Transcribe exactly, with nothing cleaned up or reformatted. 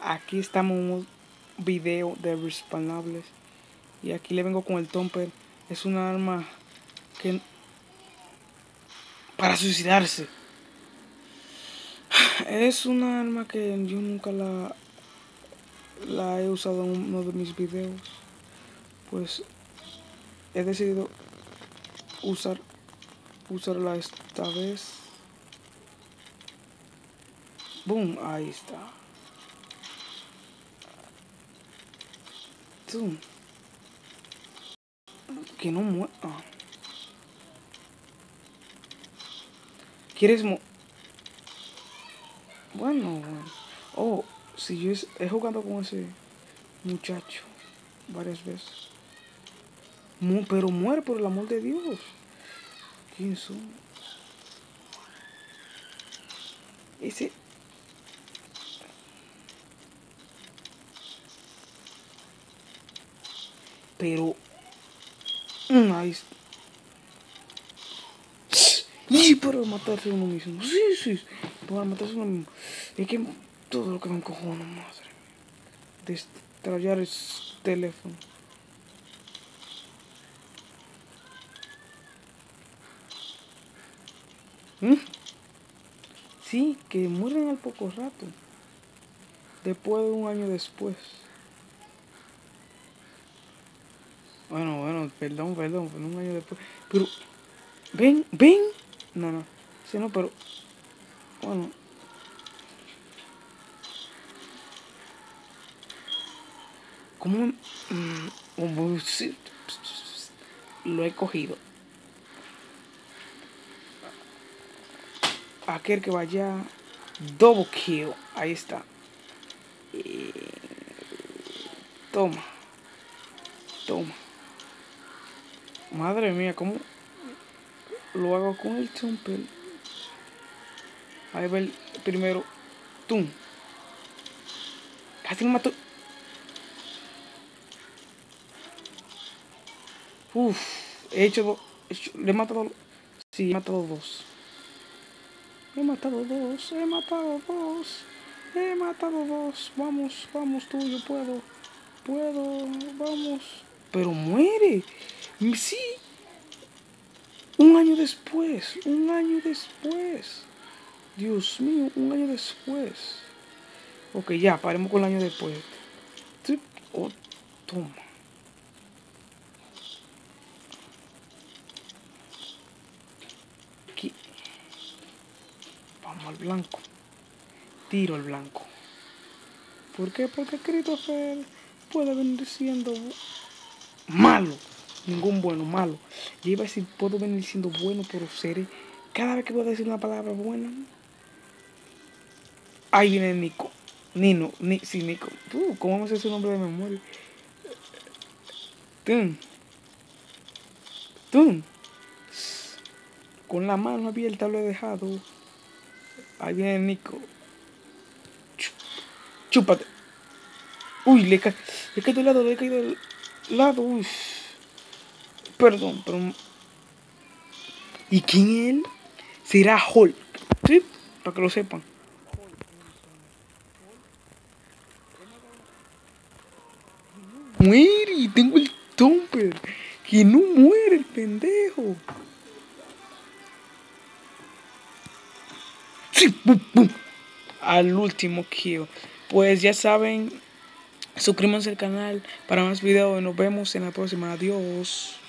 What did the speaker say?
aquí estamos en un video de respawnables. Y aquí le vengo con el Thumper. Es una arma que... para suicidarse. Es una arma que yo nunca la... la he usado en uno de mis videos. Pues he decidido usar... usarla esta vez. Boom, ahí está. Tú. Que no muera. Ah. ¿Quieres mo Bueno, bueno. Oh, si yo he jugado con ese muchacho varias veces. Mu pero muere, por el amor de Dios. ¿Quién son? Ese... Pero... Mm, ahí está. Y para matarse uno mismo. Sí, sí. Para matarse uno mismo. Es que todo lo que me encojona, madre. Destrayar el teléfono. ¿Mm? Sí, que mueren al poco rato. Después de un año después. Bueno, bueno, perdón, perdón, fue un año después. Pero, ven, ven. No, no. Sí, no, pero... Bueno. ¿Cómo? Mm, sí, lo he cogido. Aquel que vaya... Double kill. Ahí está. Eh, toma. Toma. Madre mía, ¿cómo lo hago con el Thumper? Ahí va el primero. ¡Tum! Casi me mató. Uf, he hecho dos. Le he matado. Sí, he matado dos. He matado dos. He matado dos. He matado dos. Vamos, vamos tú, yo puedo. Puedo, vamos. Pero muere. Sí. Un año después. Un año después. Dios mío, un año después. Ok, ya, paremos con el año después. Oh, toma. Aquí. Vamos al blanco. Tiro al blanco. ¿Por qué? Porque Christopher puede venir siendo malo. Ningún bueno, malo. Yo iba a decir, puedo venir siendo bueno, pero seré... Cada vez que puedo decir una palabra buena... Ahí viene Nico. Nino. Ni, sí, Nico. Uh, ¿Cómo me sé su nombre de memoria? Tum. Tum. Con la mano abierta lo he dejado. Ahí viene Nico. Chúpate. Uy, le cae. Le cae del lado, le cae del lado. Uy. Perdón, pero... ¿Y quién es él? Será Hulk. ¿Sí? Para que lo sepan. Muere, y tengo el Thumper. Que no muere el pendejo. Sí, pum, pum. Al último kill. Pues ya saben, suscríbanse al canal para más videos y nos vemos en la próxima. Adiós.